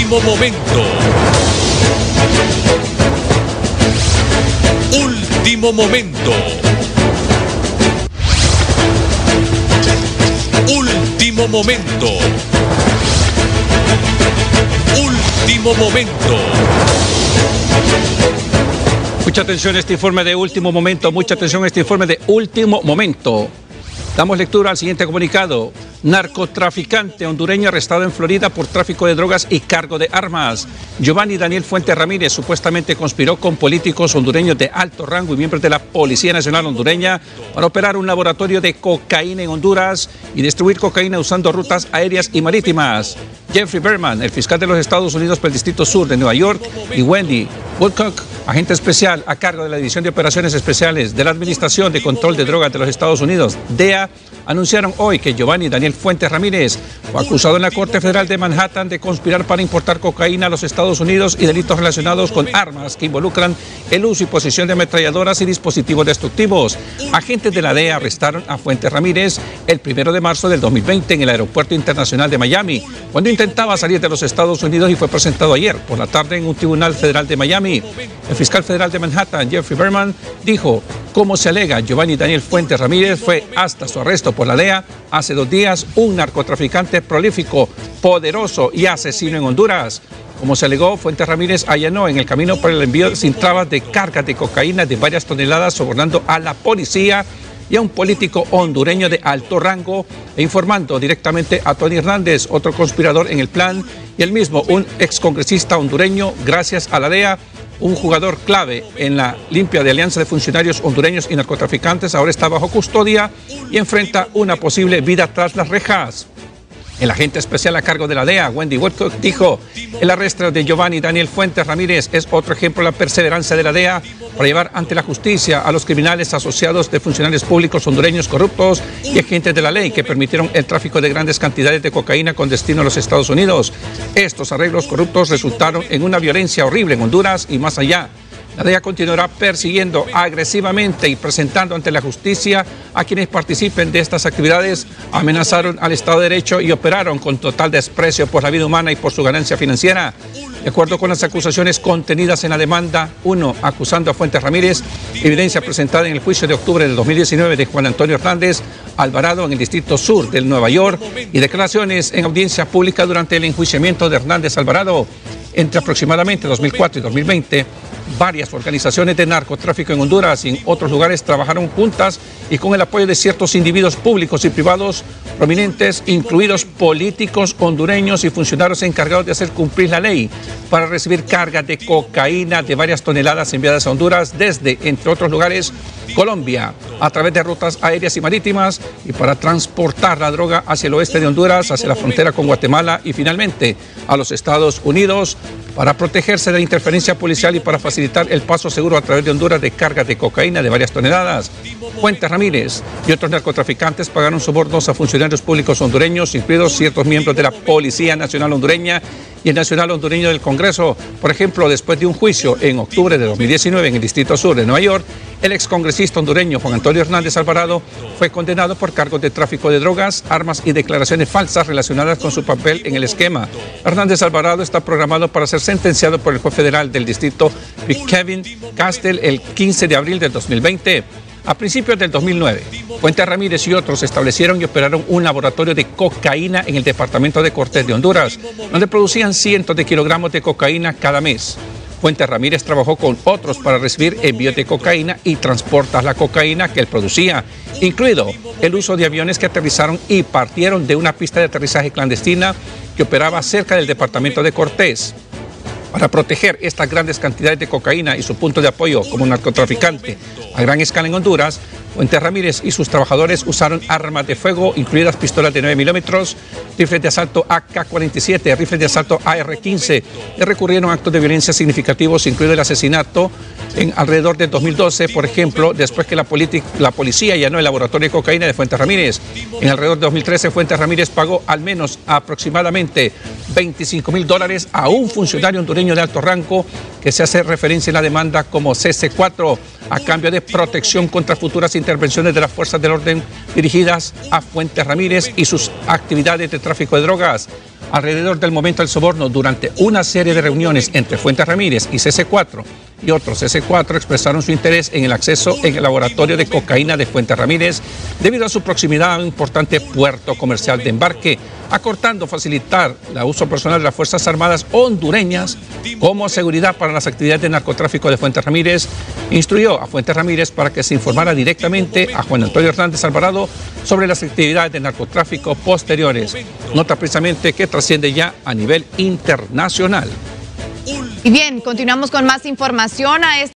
Último momento. Último momento. Último momento. Último momento. Mucha atención a este informe de último momento, mucha atención a este informe de último momento. Damos lectura al siguiente comunicado. Narcotraficante hondureño arrestado en Florida por tráfico de drogas y cargo de armas. Giovanni Daniel Fuentes Ramírez supuestamente conspiró con políticos hondureños de alto rango y miembros de la Policía Nacional Hondureña para operar un laboratorio de cocaína en Honduras y distribuir cocaína usando rutas aéreas y marítimas. Jeffrey Berman, el fiscal de los Estados Unidos para el Distrito Sur de Nueva York, y Wendy Woodcock, agente especial a cargo de la División de Operaciones Especiales de la Administración de Control de Drogas de los Estados Unidos, DEA, anunciaron hoy que Giovanni Daniel Fuentes Ramírez fue acusado en la Corte Federal de Manhattan de conspirar para importar cocaína a los Estados Unidos y delitos relacionados con armas que involucran el uso y posesión de ametralladoras y dispositivos destructivos. Agentes de la DEA arrestaron a Fuentes Ramírez el 1 de marzo del 2020 en el Aeropuerto Internacional de Miami, cuando intentaba salir de los Estados Unidos y fue presentado ayer por la tarde en un tribunal federal de Miami. El fiscal federal de Manhattan, Jeffrey Berman, dijo: como se alega, Giovanni Daniel Fuentes Ramírez fue hasta su arresto por la DEA hace 2 días un narcotraficante prolífico, poderoso y asesino en Honduras. Como se alegó, Fuentes Ramírez allanó en el camino para el envío sin trabas de cargas de cocaína de varias toneladas, sobornando a la policía y a un político hondureño de alto rango e informando directamente a Tony Hernández, otro conspirador en el plan, y el mismo, un excongresista hondureño, gracias a la DEA, un jugador clave en la limpia de alianza de funcionarios hondureños y narcotraficantes, ahora está bajo custodia y enfrenta una posible vida tras las rejas. El agente especial a cargo de la DEA, Wendy Woodcock, dijo: el arresto de Giovanni Daniel Fuentes Ramírez es otro ejemplo de la perseverancia de la DEA para llevar ante la justicia a los criminales asociados de funcionarios públicos hondureños corruptos y agentes de la ley que permitieron el tráfico de grandes cantidades de cocaína con destino a los Estados Unidos. Estos arreglos corruptos resultaron en una violencia horrible en Honduras y más allá. La DEA continuará persiguiendo agresivamente y presentando ante la justicia a quienes participen de estas actividades, amenazaron al Estado de Derecho y operaron con total desprecio por la vida humana y por su ganancia financiera. De acuerdo con las acusaciones contenidas en la demanda 1, acusando a Fuentes Ramírez, evidencia presentada en el juicio de octubre del 2019 de Juan Antonio Hernández Alvarado en el Distrito Sur de Nueva York y declaraciones en audiencia pública durante el enjuiciamiento de Hernández Alvarado. Entre aproximadamente 2004 y 2020, varias organizaciones de narcotráfico en Honduras y en otros lugares trabajaron juntas y con el apoyo de ciertos individuos públicos y privados prominentes, incluidos políticos hondureños y funcionarios encargados de hacer cumplir la ley para recibir cargas de cocaína de varias toneladas enviadas a Honduras desde, entre otros lugares, Colombia, a través de rutas aéreas y marítimas, y para transportar la droga hacia el oeste de Honduras, hacia la frontera con Guatemala y finalmente a los Estados Unidos, para protegerse de la interferencia policial y para facilitar el paso seguro a través de Honduras de cargas de cocaína de varias toneladas. Fuentes Ramírez y otros narcotraficantes pagaron sobornos a funcionarios públicos hondureños, incluidos ciertos miembros de la Policía Nacional Hondureña y el Nacional Hondureño del Congreso. Por ejemplo, después de un juicio en octubre de 2019 en el Distrito Sur de Nueva York, el excongresista hondureño Juan Antonio Hernández Alvarado fue condenado por cargos de tráfico de drogas, armas y declaraciones falsas relacionadas con su papel en el esquema. Hernández Alvarado está programado para ser sentenciado por el juez federal del distrito Kevin Castell el 15 de abril del 2020. A principios del 2009, Fuentes Ramírez y otros establecieron y operaron un laboratorio de cocaína en el departamento de Cortés de Honduras, donde producían cientos de kilogramos de cocaína cada mes. Fuentes Ramírez trabajó con otros para recibir envíos de cocaína y transportar la cocaína que él producía, incluido el uso de aviones que aterrizaron y partieron de una pista de aterrizaje clandestina que operaba cerca del departamento de Cortés. Para proteger estas grandes cantidades de cocaína y su punto de apoyo como narcotraficante a gran escala en Honduras, Fuentes Ramírez y sus trabajadores usaron armas de fuego, incluidas pistolas de 9 milímetros, rifles de asalto AK-47, rifles de asalto AR-15, y recurrieron a actos de violencia significativos, incluido el asesinato en alrededor del 2012, por ejemplo, después que la policía allanó el laboratorio de cocaína de Fuentes Ramírez. En alrededor de 2013, Fuentes Ramírez pagó al menos aproximadamente $25,000 a un funcionario hondureño de alto rango que se hace referencia en la demanda como CC4, a cambio de protección contra futuras intervenciones de las fuerzas del orden dirigidas a Fuentes Ramírez y sus actividades de tráfico de drogas. Alrededor del momento del soborno, durante una serie de reuniones entre Fuentes Ramírez y CC4 y otros, CC4 expresaron su interés en el acceso en el laboratorio de cocaína de Fuentes Ramírez debido a su proximidad a un importante puerto comercial de embarque, acortando facilitar el uso personal de las Fuerzas Armadas hondureñas como seguridad para las actividades de narcotráfico de Fuentes Ramírez. Instruyó a Fuentes Ramírez para que se informara directamente a Juan Antonio Hernández Alvarado sobre las actividades de narcotráfico posteriores. Nota precisamente que trasciende ya a nivel internacional. Y bien, continuamos con más información.